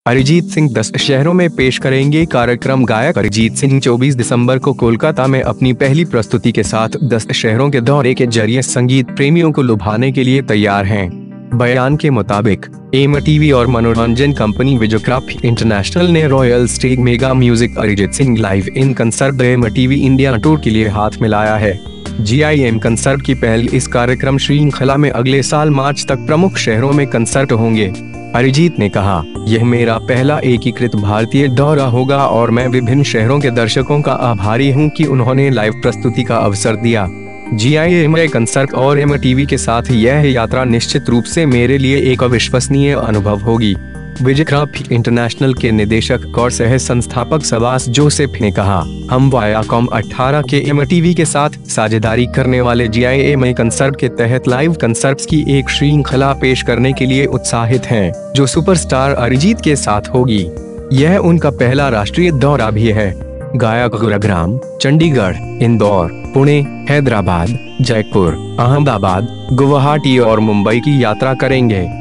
अरिजीत सिंह 10 शहरों में पेश करेंगे कार्यक्रम। गायक अरिजीत सिंह 24 दिसंबर को कोलकाता में अपनी पहली प्रस्तुति के साथ 10 शहरों के दौरे के जरिए संगीत प्रेमियों को लुभाने के लिए तैयार हैं। बयान के मुताबिक एमटीवी और मनोरंजन कंपनी विजयक्राफ्ट इंटरनेशनल ने royal stag mega music Arijit Singh live in concert MTV India tour के लिए हाथ मिलाया है। GIM कंसर्ट की पहल इस कार्यक्रम श्रृंखला में अगले साल मार्च तक प्रमुख शहरों में कंसर्ट होंगे। अरिजीत ने कहा, यह मेरा पहला एकीकृत भारतीय दौरा होगा और मैं विभिन्न शहरों के दर्शकों का आभारी हूं कि उन्होंने लाइव प्रस्तुति का अवसर दिया। GIM कंसर्ट और एमटीवी के साथ यह यात्रा निश्चित रूप से मेरे लिए एक अविश्वसनीय अनुभव होगी। विजयक्राफ्ट इंटरनेशनल के निदेशक और सह संस्थापक सबास जोसेफ ने कहा, हम वायाकॉम 18 के एमटीवी के साथ साझेदारी करने वाले GIM कंसर्ट के तहत लाइव कंसर्ट्स की एक श्रृंखला पेश करने के लिए उत्साहित हैं, जो सुपरस्टार अरिजीत के साथ होगी। यह उनका पहला राष्ट्रीय दौरा भी है। गायक गुरुग्राम, चंडीगढ़, इंदौर, पुणे, हैदराबाद, जयपुर, अहमदाबाद, गुवाहाटी और मुंबई की यात्रा करेंगे।